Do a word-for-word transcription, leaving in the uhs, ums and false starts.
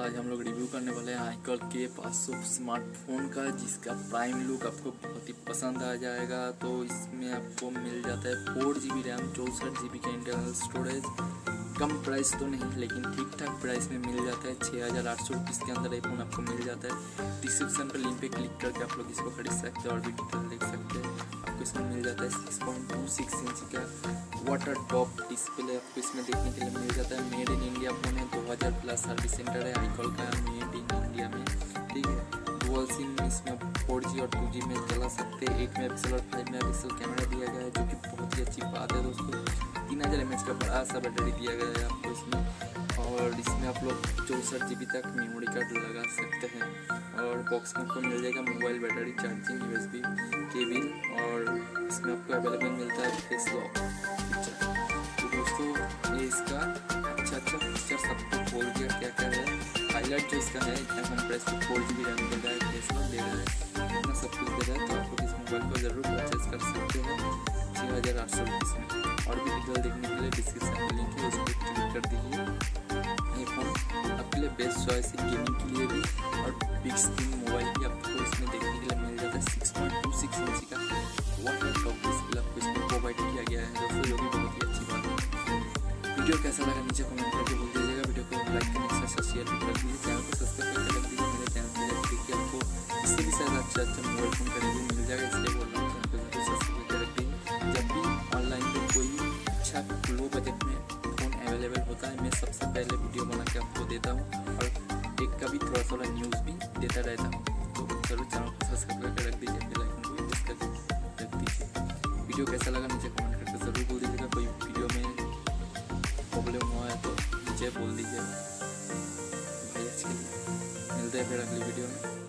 आज हम लोग रिव्यू करने वाले हैं आईकॉल के पाँच सौ स्मार्टफोन का, जिसका प्राइम लुक आपको बहुत ही पसंद आ जाएगा। तो इसमें आपको मिल जाता है फोर जी बी रैम, चौंसठ जी बी का इंटरनल स्टोरेज। कम प्राइस तो नहीं, लेकिन ठीक ठाक प्राइस में मिल जाता है। छः हज़ार आठ सौ रुपीज़ के अंदर आईफोन आपको मिल जाता है। डिस्क्रिप्शन पर लिंक पे क्लिक करके आप लोग इसको खरीद सकते हैं और भी डिटेल देख सकते हैं। आपको इसमें मिल जाता है six point two six inch का वाटर टॉप डिस्प्ले आपको इसमें देखने के लिए मिल जाता है। मेड इन इंडिया फोन है, दो हज़ार प्लस सर्विस सेंटर है आईकॉल का मेड इन इंडिया में, ठीक है। डुअल सिम इसमें फोर जी और टू जी में चला सकते हैं। एट मेगा पिक्सल और फाइव मेगा पिक्सल कैमरा दिया गया है, जो कि बहुत ही अच्छी बात है दोस्तों। तीन हज़ार एम एच का बड़ा सा बैटरी दिया गया है आपको इसमें, और इसमें आप लोग चौंसठ जी बी तक मेमोरी कार्ड लगा सकते हैं। और बॉक्स में आपको मिल जाएगा mobile battery charging, U S B cable, और इसमें आपको अवेलेबल मिलता है फेस लॉक फीचर। तो दोस्तों ये इसका अच्छा अच्छा फीचर सबको बोल दिया क्या क्या है। हाईलाइट जो इसका है, इतना compress four G B RAM दे रहा है, फेस लॉक दे रहा है, इतना सब कुछ दे रहा है। तो आप लोग इस मोबाइल को ज़रूर परचेज कर सकते हैं छः हज़ार आठ सौ रुपीज़ में। और भी डिटेल देखने के लिए डिस्क्रिप्शन में लिंक है, उस पर क्लिक कर दीजिए। ये फ़ोन आपके लिए बेस्ट चॉइस है गेमिंग के लिए भी, और बिग स्क्रीन मोबाइल भी आपको इसमें देखने के लिए मिल जाता है। Six point two six inch का वाटर टॉप डिस्प्ले आपको इसमें प्रोवाइड किया गया है दोस्तों, जो कि बहुत ही अच्छी बात है। वीडियो कैसा लगा नीचे कमेंट करके बोल दीजिएगा। वीडियो को लाइक करने के साथ शेयर भी कर दीजिए, चैनल को सब्सक्राइब करके रख दीजिए। मेरे चैनल पर देखिए आपको इससे भी शायद अच्छा अच्छा मोबाइल फ़ोन का रिव्यू मिल जाएगा, इसलिए बोल रहा हूँ चैनल को सब्सक्राइब करके रख दीजिए। जब भी ऑनलाइन में कोई अच्छा लो बजट में फ़ोन अवेलेबल होता है, मैं सबसे पहले वीडियो बना के आपको देता हूँ, और एक कभी थोड़ा थोड़ा न्यूज़ भी देता रहता हूँ। तो जरूर चैनल को सब्सक्राइब करके रख दीजिए, बेल आइकन को भी प्रेस करके रख दीजिए। वीडियो कैसा लगा नीचे कमेंट करके ज़रूर बोल दीजिएगा। कोई वीडियो में प्रॉब्लम हुआ है तो नीचे बोल दीजिएगा। भाई आज के लिए मिलते हैं फिर अगली वीडियो में।